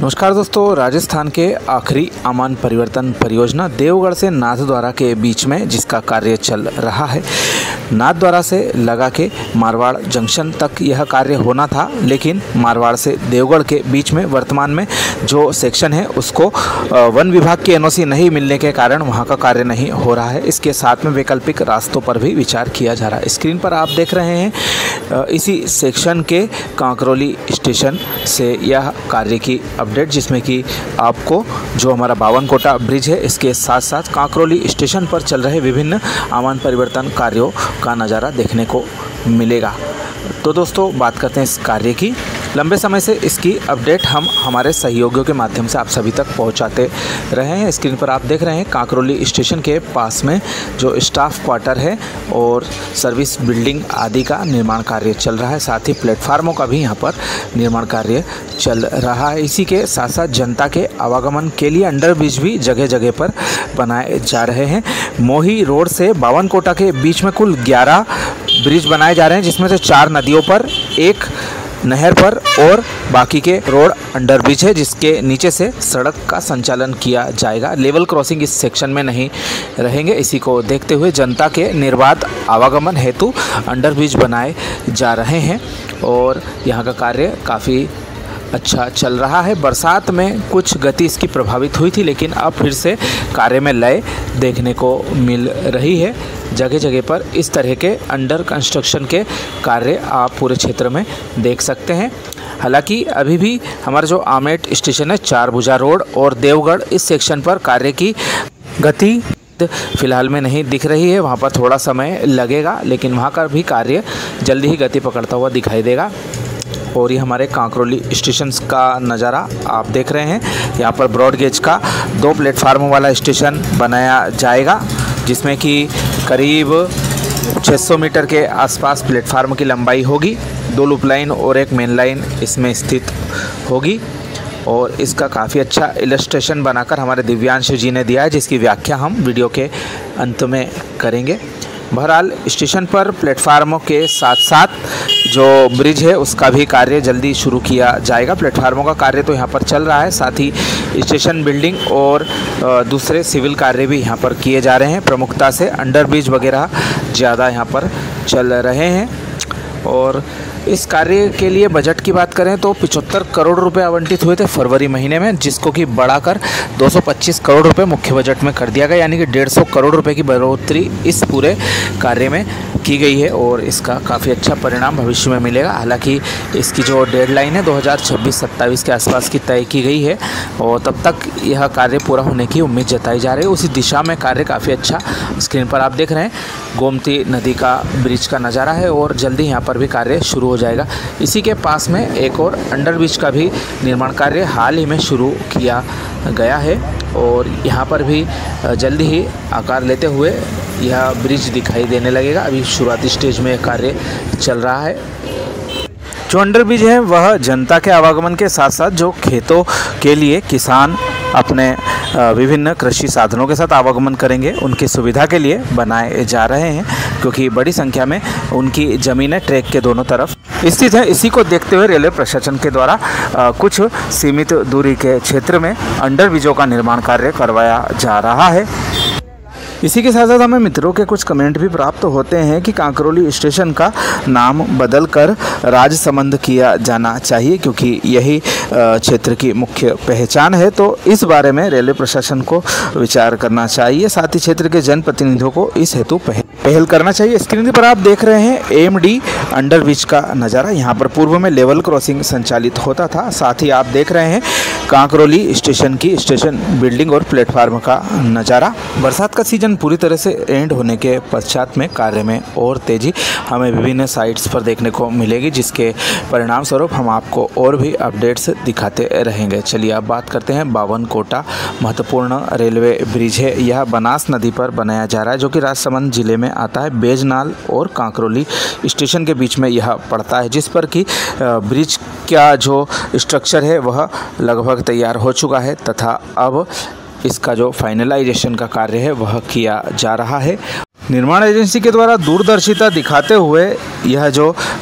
नमस्कार दोस्तों, राजस्थान के आखिरी आमान परिवर्तन परियोजना देवगढ़ से नाथद्वारा के बीच में जिसका कार्य चल रहा है। नाथद्वारा से लगा के मारवाड़ जंक्शन तक यह कार्य होना था, लेकिन मारवाड़ से देवगढ़ के बीच में वर्तमान में जो सेक्शन है उसको वन विभाग की एनओसी नहीं मिलने के कारण वहां का कार्य नहीं हो रहा है। इसके साथ में वैकल्पिक रास्तों पर भी विचार किया जा रहा है। स्क्रीन पर आप देख रहे हैं इसी सेक्शन के कांकरोली स्टेशन से यह कार्य की अपडेट, जिसमें कि आपको जो हमारा बावनकोटा ब्रिज है इसके साथ साथ कांकरोली स्टेशन पर चल रहे विभिन्न आमान परिवर्तन कार्यों का नज़ारा देखने को मिलेगा। तो दोस्तों, बात करते हैं इस कार्य की। लंबे समय से इसकी अपडेट हम हमारे सहयोगियों के माध्यम से आप सभी तक पहुंचाते रहे हैं। स्क्रीन पर आप देख रहे हैं कांकरोली स्टेशन के पास में जो स्टाफ क्वार्टर है और सर्विस बिल्डिंग आदि का निर्माण कार्य चल रहा है। साथ ही प्लेटफार्मों का भी यहां पर निर्माण कार्य चल रहा है। इसी के साथ साथ जनता के आवागमन के लिए अंडरब्रिज भी जगह जगह पर बनाए जा रहे हैं। मोही रोड से बावनकोटा के बीच में कुल 11 ब्रिज बनाए जा रहे हैं, जिसमें से 4 नदियों पर, 1 नहर पर और बाकी के रोड अंडरब्रिज है, जिसके नीचे से सड़क का संचालन किया जाएगा। लेवल क्रॉसिंग इस सेक्शन में नहीं रहेंगे। इसी को देखते हुए जनता के निर्बाध आवागमन हेतु अंडरब्रिज बनाए जा रहे हैं और यहाँ का कार्य काफ़ी अच्छा चल रहा है। बरसात में कुछ गति इसकी प्रभावित हुई थी, लेकिन अब फिर से कार्य में लय देखने को मिल रही है। जगह जगह पर इस तरह के अंडर कंस्ट्रक्शन के कार्य आप पूरे क्षेत्र में देख सकते हैं। हालांकि अभी भी हमारा जो आमेट स्टेशन है, चारभुजा रोड और देवगढ़, इस सेक्शन पर कार्य की गति फिलहाल में नहीं दिख रही है। वहाँ पर थोड़ा समय लगेगा, लेकिन वहाँ का भी कार्य जल्दी ही गति पकड़ता हुआ दिखाई देगा। और ये हमारे कांकरोली स्टेशन का नज़ारा आप देख रहे हैं। यहाँ पर ब्रॉड गेज का 2 प्लेटफार्म वाला स्टेशन बनाया जाएगा, जिसमें कि करीब 600 मीटर के आसपास प्लेटफार्म की लंबाई होगी। 2 लूप लाइन और 1 मेन लाइन इसमें स्थित होगी और इसका काफ़ी अच्छा इलस्ट्रेशन बनाकर हमारे दिव्यांशु जी ने दिया है, जिसकी व्याख्या हम वीडियो के अंत में करेंगे। बहरहाल स्टेशन पर प्लेटफार्मों के साथ साथ जो ब्रिज है उसका भी कार्य जल्दी शुरू किया जाएगा। प्लेटफार्मों का कार्य तो यहाँ पर चल रहा है, साथ ही स्टेशन बिल्डिंग और दूसरे सिविल कार्य भी यहाँ पर किए जा रहे हैं। प्रमुखता से अंडरब्रिज वगैरह ज़्यादा यहाँ पर चल रहे हैं। और इस कार्य के लिए बजट की बात करें तो 75 करोड़ रुपए आवंटित हुए थे फरवरी महीने में, जिसको कि बढ़ाकर 225 करोड़ रुपए मुख्य बजट में कर दिया गया, यानी कि 150 करोड़ रुपए की बढ़ोतरी इस पूरे कार्य में की गई है और इसका काफ़ी अच्छा परिणाम भविष्य में मिलेगा। हालांकि इसकी जो डेडलाइन है 2026-27 के आसपास की तय की गई है और तब तक यह कार्य पूरा होने की उम्मीद जताई जा रही है। उसी दिशा में कार्य काफ़ी अच्छा स्क्रीन पर आप देख रहे हैं गोमती नदी का ब्रिज का नज़ारा है और जल्दी यहाँ पर भी कार्य शुरू हो जाएगा। इसी के पास में एक और अंडरब्रिज का भी निर्माण कार्य हाल ही में शुरू किया गया है और यहाँ पर भी जल्दी ही आकार लेते हुए यह ब्रिज दिखाई देने लगेगा। अभी शुरुआती स्टेज में कार्य चल रहा है। जो अंडरब्रिज है वह जनता के आवागमन के साथ साथ जो खेतों के लिए किसान अपने विभिन्न कृषि साधनों के साथ आवागमन करेंगे उनकी सुविधा के लिए बनाए जा रहे हैं, क्योंकि बड़ी संख्या में उनकी ज़मीनें ट्रैक के दोनों तरफ स्थित है। इसी को देखते हुए रेलवे प्रशासन के द्वारा कुछ सीमित दूरी के क्षेत्र में अंडरब्रिजों का निर्माण कार्य करवाया जा रहा है। इसी के साथ साथ हमें मित्रों के कुछ कमेंट भी प्राप्त होते हैं कि कांकरोली स्टेशन का नाम बदलकर राजसमंद किया जाना चाहिए, क्योंकि यही क्षेत्र की मुख्य पहचान है। तो इस बारे में रेलवे प्रशासन को विचार करना चाहिए, साथ ही क्षेत्र के जनप्रतिनिधियों को इस हेतु पहल करना चाहिए। स्क्रीन पर आप देख रहे हैं एमडी अंडरब्रिज का नज़ारा। यहाँ पर पूर्व में लेवल क्रॉसिंग संचालित होता था। साथ ही आप देख रहे हैं कांकरोली स्टेशन की स्टेशन बिल्डिंग और प्लेटफार्म का नज़ारा। बरसात का सीजन पूरी तरह से एंड होने के पश्चात में कार्य में और तेज़ी हमें विभिन्न साइट्स पर देखने को मिलेगी, जिसके परिणाम स्वरूप हम आपको और भी अपडेट्स दिखाते रहेंगे। चलिए अब बात करते हैं बावनकोटा। महत्वपूर्ण रेलवे ब्रिज है। यह बनास नदी पर बनाया जा रहा है, जो कि राजसमंद जिले में आता है। बेजनाल और कांकरोली स्टेशन के बीच में यह पड़ता है, जिस पर कि ब्रिज का जो स्ट्रक्चर है वह लगभग तैयार हो चुका है तथा अब इसका जो फाइनलाइजेशन का कार्य है वह किया जा रहा है। निर्माण एजेंसी के द्वारा दूरदर्शिता दिखाते हुए यह जो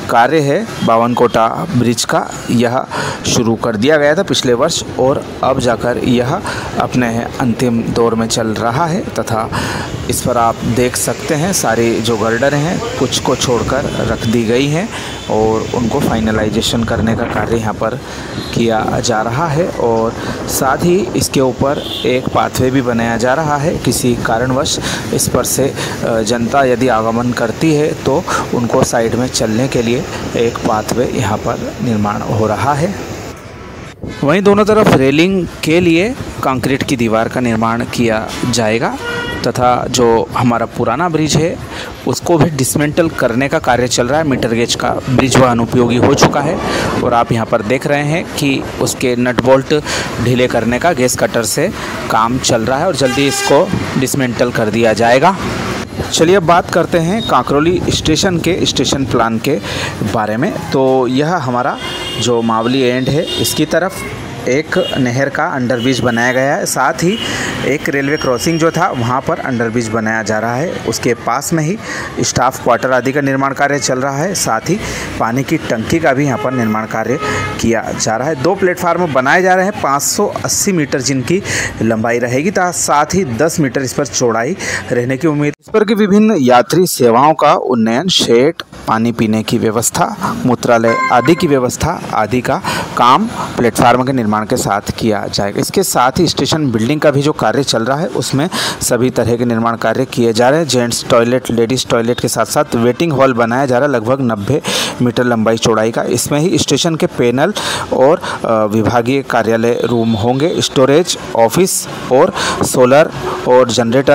कार्य है बावनकोटा ब्रिज का, यह शुरू कर दिया गया था पिछले वर्ष और अब जाकर यह अपने अंतिम दौर में चल रहा है तथा इस पर आप देख सकते हैं सारी जो गर्डर हैं कुछ को छोड़कर रख दी गई हैं और उनको फाइनलाइजेशन करने का कार्य यहाँ पर किया जा रहा है और साथ ही इसके ऊपर एक पाथवे भी बनाया जा रहा है। किसी कारणवश इस पर से जनता यदि आगमन करती है तो उनको साइड में चलने के लिए एक पाथवे यहाँ पर निर्माण हो रहा है। वहीं दोनों तरफ रेलिंग के लिए कंक्रीट की दीवार का निर्माण किया जाएगा तथा जो हमारा पुराना ब्रिज है उसको भी डिसमेंटल करने का कार्य चल रहा है। मीटर गेज का ब्रिज वह अनुपयोगी हो चुका है और आप यहाँ पर देख रहे हैं कि उसके नट बोल्ट ढीले करने का गैस कटर से काम चल रहा है और जल्दी इसको डिसमेंटल कर दिया जाएगा। चलिए अब बात करते हैं कांकरोली स्टेशन के स्टेशन प्लान के बारे में। तो यह हमारा जो मावली एंड है इसकी तरफ एक नहर का अंडरब्रिज बनाया गया है, साथ ही एक रेलवे क्रॉसिंग जो था वहाँ पर अंडरब्रिज बनाया जा रहा है। उसके पास में ही स्टाफ क्वार्टर आदि का निर्माण कार्य चल रहा है, साथ ही पानी की टंकी का भी यहाँ पर निर्माण कार्य किया जा रहा है। 2 प्लेटफार्म बनाए जा रहे हैं 580 मीटर जिनकी लंबाई रहेगी तथा साथ ही 10 मीटर इस पर चौड़ाई रहने की उम्मीद। इस पर की विभिन्न यात्री सेवाओं का उन्नयन, शेड, पानी पीने की व्यवस्था, मूत्रालय आदि की व्यवस्था आदि का काम प्लेटफार्म के निर्माण के साथ किया जाएगा। इसके साथ ही स्टेशन बिल्डिंग का भी जो कार्य चल रहा है उसमें सभी तरह के निर्माण कार्य किए जा रहे हैं। जेंट्स टॉयलेट, लेडीज़ टॉयलेट के साथ साथ वेटिंग हॉल बनाया जा रहा है लगभग 90 मीटर लंबाई चौड़ाई का। इसमें ही स्टेशन के पैनल और विभागीय कार्यालय रूम होंगे, स्टोरेज, ऑफिस और सोलर और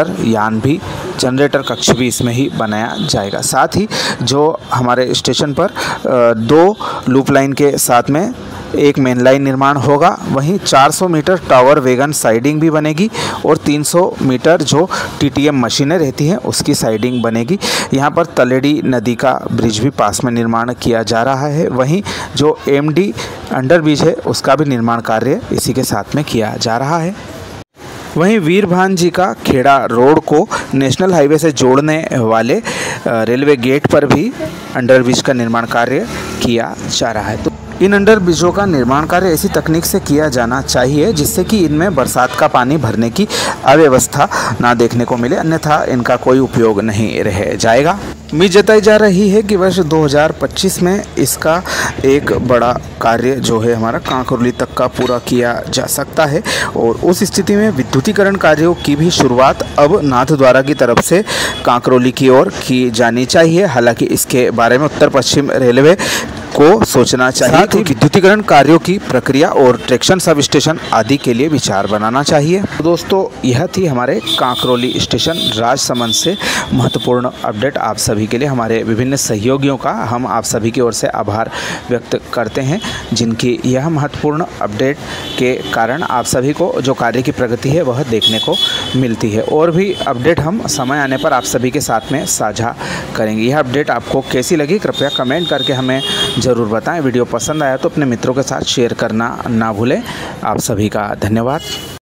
जनरेटर कक्ष भी इसमें ही बनाया जाएगा। साथ ही जो हमारे स्टेशन पर 2 लूप लाइन के साथ में एक मेन लाइन निर्माण होगा, वहीं 400 मीटर टावर वैगन साइडिंग भी बनेगी और 300 मीटर जो टीटीएम मशीनें रहती हैं उसकी साइडिंग बनेगी। यहाँ पर तलेड़ी नदी का ब्रिज भी पास में निर्माण किया जा रहा है। वहीं जो एमडी अंडर ब्रिज है उसका भी निर्माण कार्य इसी के साथ में किया जा रहा है। वहीं वीरभान जी का खेड़ा रोड को नेशनल हाईवे से जोड़ने वाले रेलवे गेट पर भी अंडर ब्रिज का निर्माण कार्य किया जा रहा है। तो इन अंडर ब्रिजों का निर्माण कार्य ऐसी तकनीक से किया जाना चाहिए जिससे कि इनमें बरसात का पानी भरने की अव्यवस्था ना देखने को मिले, अन्यथा इनका कोई उपयोग नहीं रह जाएगा। उम्मीद जताई जा रही है कि वर्ष 2025 में इसका एक बड़ा कार्य जो है हमारा कांकरोली तक का पूरा किया जा सकता है और उस स्थिति में विद्युतीकरण कार्यों की भी शुरुआत अब नाथद्वारा की तरफ से कांकरोली की ओर की जानी चाहिए। हालांकि इसके बारे में उत्तर पश्चिम रेलवे को सोचना चाहिए। साथ ही विद्युतीकरण कार्यों की प्रक्रिया और ट्रैक्शन सब स्टेशन आदि के लिए विचार बनाना चाहिए। तो दोस्तों यह थी हमारे कांकरोली स्टेशन राजसमंद से महत्वपूर्ण अपडेट। आप सभी के लिए हमारे विभिन्न सहयोगियों का हम आप सभी की ओर से आभार व्यक्त करते हैं जिनकी यह महत्वपूर्ण अपडेट के कारण आप सभी को जो कार्य की प्रगति है वह देखने को मिलती है। और भी अपडेट हम समय आने पर आप सभी के साथ में साझा करेंगे। यह अपडेट आपको कैसी लगी कृपया कमेंट करके हमें ज़रूर बताएं। वीडियो पसंद आया तो अपने मित्रों के साथ शेयर करना ना भूलें। आप सभी का धन्यवाद।